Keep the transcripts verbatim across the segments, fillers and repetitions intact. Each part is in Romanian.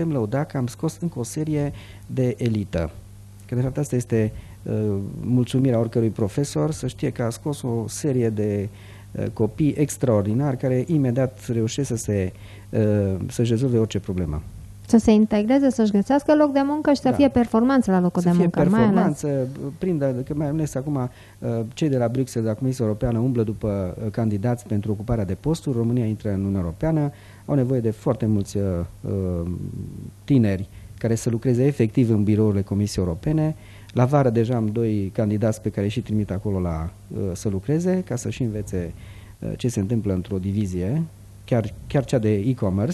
lăuda că am scos încă o serie de elită. Că de fapt asta este uh, mulțumirea oricărui profesor, să știe că a scos o serie de uh, copii extraordinari care imediat reușesc să se uh, să-și rezolve orice problemă. Să se integreze, să-și găsească loc de muncă și să da. fie performanță la locul să de muncă. Să fie performanță, mai ales. Prindă, că mai ales acum cei de la Bruxelles, de la Comisia Europeană, umblă după candidați pentru ocuparea de posturi. România intră în Uniunea Europeană, au nevoie de foarte mulți uh, tineri care să lucreze efectiv în birourile Comisiei Europene. La vară deja am doi candidați pe care și trimit acolo la, uh, să lucreze, ca să-și învețe uh, ce se întâmplă într-o divizie, chiar, chiar cea de e-commerce.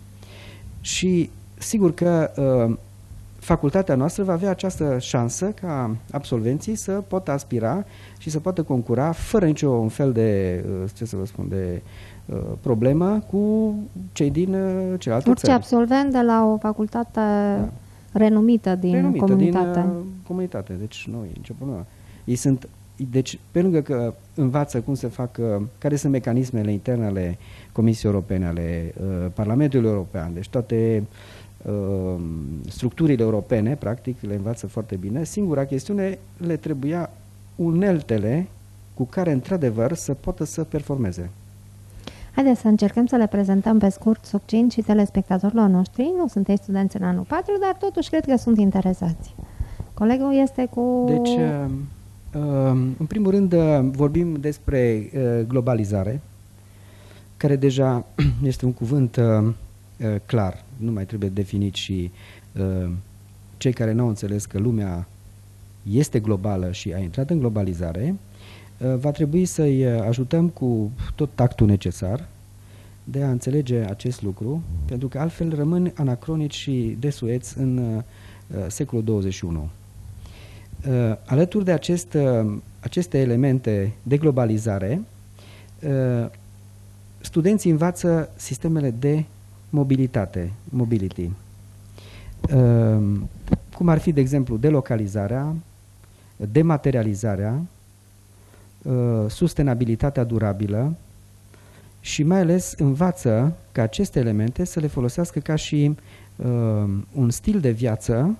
Și sigur că uh, facultatea noastră va avea această șansă ca absolvenții să poată aspira și să poată concura fără niciun fel de, uh, ce să vă spun, de uh, problemă cu cei din uh, celelalte Orice țări. absolvent de la o facultate da. renumită din renumită, comunitate. Din uh, comunitate, deci nu e nicio problemă. Ei sunt, deci, pe lângă că învață cum se fac, uh, care sunt mecanismele interne ale Comisiei Europene, ale uh, Parlamentului European, deci toate uh, structurile europene, practic, le învață foarte bine. Singura chestiune, le trebuia uneltele cu care, într-adevăr, să poată să performeze. Haideți să încercăm să le prezentăm pe scurt, succint și telespectatorilor noștri. Nu sunteți studenți în anul patru, dar totuși cred că sunt interesați. Colegul este cu... Deci, uh, uh, în primul rând, uh, vorbim despre uh, globalizare, care deja este un cuvânt uh, uh, clar, nu mai trebuie definit și uh, cei care nu au înțeles că lumea este globală și a intrat în globalizare, uh, va trebui să-i ajutăm cu tot tactul necesar de a înțelege acest lucru, pentru că altfel rămân anacronici și desueți în uh, secolul douăzeci și unu. Uh, alături de acest, uh, aceste elemente de globalizare, uh, studenții învață sistemele de mobilitate, mobility, uh, cum ar fi, de exemplu, delocalizarea, dematerializarea, uh, sustenabilitatea durabilă și mai ales învață ca aceste elemente să le folosească ca și uh, un stil de viață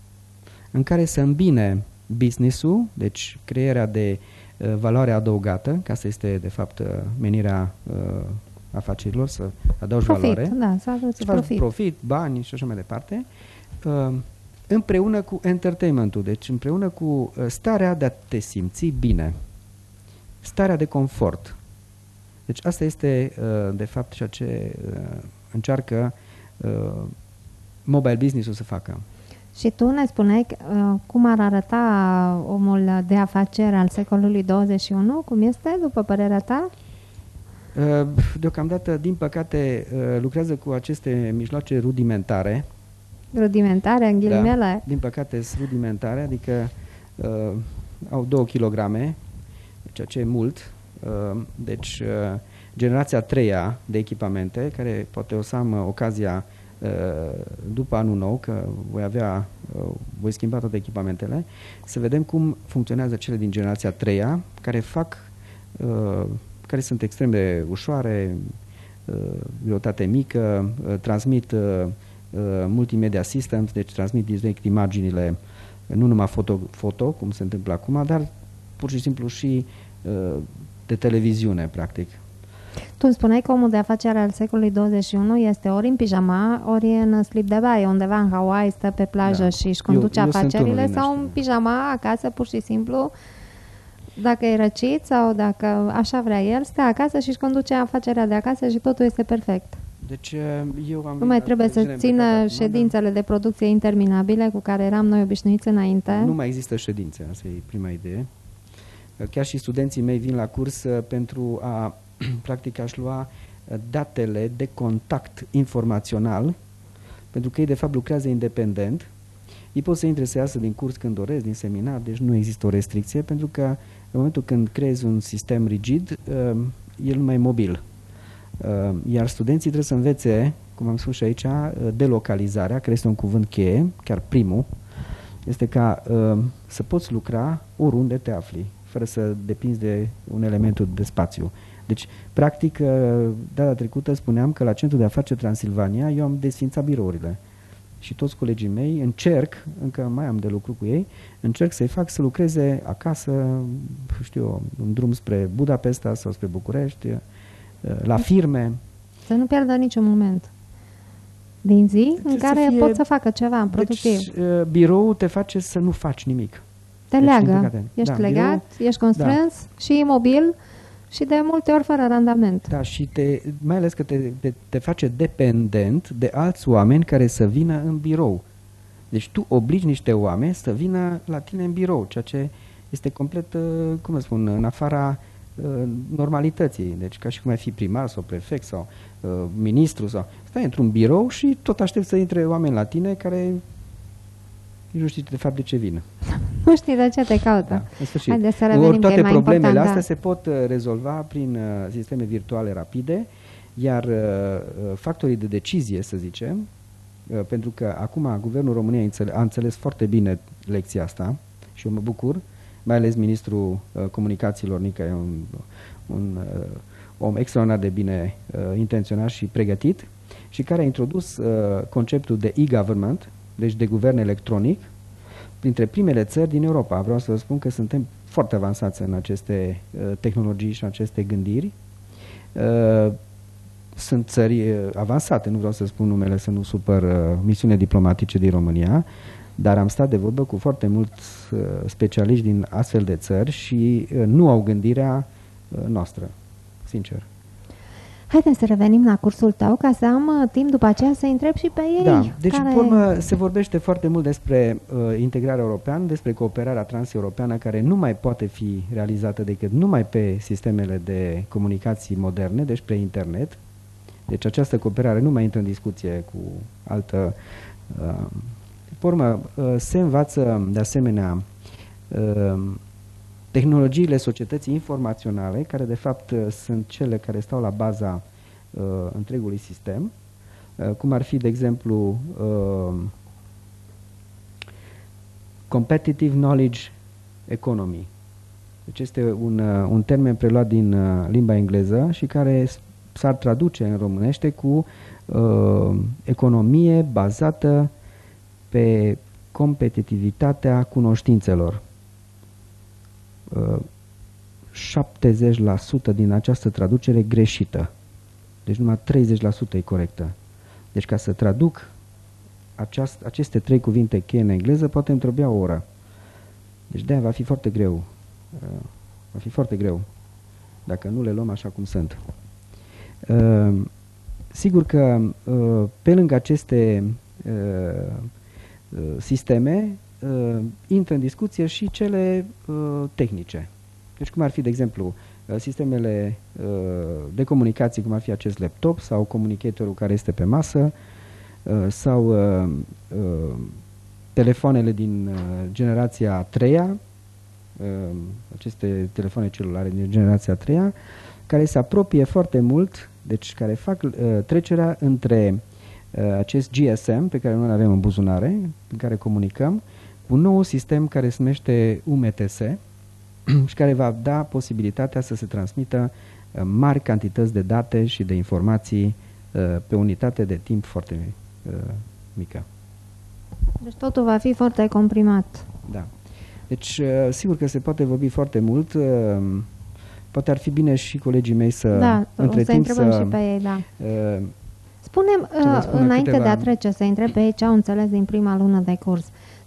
în care să îmbine business-ul, deci crearea de uh, valoare adăugată, că asta este de fapt uh, menirea uh, afacerilor, să adaugi profit, valoare, da, să, să faci profit. profit, bani și așa mai departe, uh, împreună cu entertainment-ul, deci împreună cu uh, starea de a te simți bine, starea de confort. Deci asta este uh, de fapt ceea ce uh, încearcă uh, mobile business-ul să facă. Și tu ne spuneai uh, cum ar arăta omul de afaceri al secolului douăzeci și unu? Cum este, după părerea ta? Uh, deocamdată, din păcate, uh, lucrează cu aceste mijloace rudimentare. Rudimentare, în ghilimele? Da, din păcate sunt rudimentare, adică uh, au două kilograme, ceea ce e mult. Uh, deci, uh, generația a treia de echipamente, care poate o să am uh, ocazia după anul nou, că voi avea, voi schimba toate echipamentele, să vedem cum funcționează cele din generația a treia, care fac, care sunt extrem de ușoare, greutate mică, transmit multimedia systems, deci transmit direct imaginile, nu numai foto, foto, cum se întâmplă acum, dar pur și simplu și de televiziune, practic. Tu spuneai că omul de afaceri al secolului douăzeci și unu este ori în pijama, ori în slip de baie, undeva în Hawaii, stă pe plajă da. și își conduce eu, eu afacerile, sau în pijama acasă, pur și simplu, dacă e răcit sau dacă așa vrea el, stă acasă și își conduce afacerea de acasă și totul este perfect. Deci eu am... Nu mai trebuie să țină ședințele de producție interminabile cu care eram noi obișnuiți înainte. Nu mai există ședințe, asta e prima idee. Chiar și studenții mei vin la curs pentru a practic aș lua datele de contact informațional, pentru că ei de fapt lucrează independent. Ei pot să intre să iasă din curs când doresc, din seminar, deci nu există o restricție, pentru că în momentul când creezi un sistem rigid, el nu mai e mobil. Iar studenții trebuie să învețe, cum am spus și aici, delocalizarea, care este un cuvânt cheie, chiar primul, este ca să poți lucra oriunde te afli, fără să depinzi de un element de spațiu. Deci, practic, data trecută spuneam că la Centrul de Afaceri Transilvania eu am desfințat birourile. și toți colegii mei, încerc, încă mai am de lucru cu ei, încerc să-i fac să lucreze acasă, știu eu, în drum spre Budapesta sau spre București, la firme. Să nu pierdă niciun moment din zi în care fie, pot să facă ceva productiv. Deci, biroul te face să nu faci nimic. Te deci, leagă. Ești da, legat, birou, ești constrâns da. și imobil și de multe ori fără randament. Da, și te, mai ales că te, te, te face dependent de alți oameni care să vină în birou. Deci tu obligi niște oameni să vină la tine în birou, ceea ce este complet, cum spun, în afara normalității. Deci ca și cum ai fi primar sau prefect sau uh, ministru sau... Stai într-un birou și tot aștept să intre oameni la tine care nu știi de fapt de ce vină. Nu știi de ce te caută. Da, în sfârșit. Haideți să revenim, toate mai problemele important, astea da. se pot uh, rezolva prin uh, sisteme virtuale rapide, iar uh, factorii de decizie, să zicem, uh, pentru că acum Guvernul României a înțeles foarte bine lecția asta și eu mă bucur, mai ales ministrul uh, comunicațiilor, Nica, e un, un uh, om extraordinar de bine uh, intenționat și pregătit și care a introdus uh, conceptul de e-government, deci de guvern electronic, printre primele țări din Europa. Vreau să vă spun că suntem foarte avansați în aceste uh, tehnologii și în aceste gândiri. Uh, sunt țări uh, avansate, nu vreau să spun numele, să nu supăr uh, misiune diplomatice din România, dar am stat de vorbă cu foarte mulți uh, specialiști din astfel de țări și uh, nu au gândirea uh, noastră, sincer. Haideți să revenim la cursul tău ca să am uh, timp după aceea să întreb și pe ei. Da, deci care... pe urmă se vorbește foarte mult despre uh, integrarea europeană, despre cooperarea transeuropeană care nu mai poate fi realizată decât numai pe sistemele de comunicații moderne, deci pe internet. Deci această cooperare nu mai intră în discuție cu altă... Uh, Pe urmă, se învață de asemenea tehnologiile societății informaționale, care de fapt sunt cele care stau la baza întregului sistem, cum ar fi, de exemplu, Competitive Knowledge Economy. Deci este un, un termen preluat din limba engleză și care s-ar traduce în românește cu uh, economie bazată pe competitivitatea cunoștințelor. șaptezeci la sută din această traducere greșită. Deci numai treizeci la sută e corectă. Deci ca să traduc aceast, aceste trei cuvinte cheie în engleză, poate îmi trebuia o oră. Deci de-aia va fi foarte greu. Va fi foarte greu dacă nu le luăm așa cum sunt. Sigur că pe lângă aceste sisteme, uh, intră în discuție și cele uh, tehnice. Deci cum ar fi, de exemplu, uh, sistemele uh, de comunicații, cum ar fi acest laptop sau comunicatorul care este pe masă, uh, sau uh, uh, telefoanele din uh, generația a treia, uh, aceste telefoane celulare din generația a treia, care se apropie foarte mult, deci care fac uh, trecerea între acest G S M pe care noi îl avem în buzunare, în care comunicăm, cu un nou sistem care se numește U M T S și care va da posibilitatea să se transmită mari cantități de date și de informații pe unitate de timp foarte mică. Deci totul va fi foarte comprimat. Da. Deci sigur că se poate vorbi foarte mult. Poate ar fi bine și colegii mei să da, între să timp întrebăm să, și pe ei, da. Uh, Spune-mi, uh, înainte câteva... de a trece, să întreb pe ei ce au înțeles din prima lună de curs,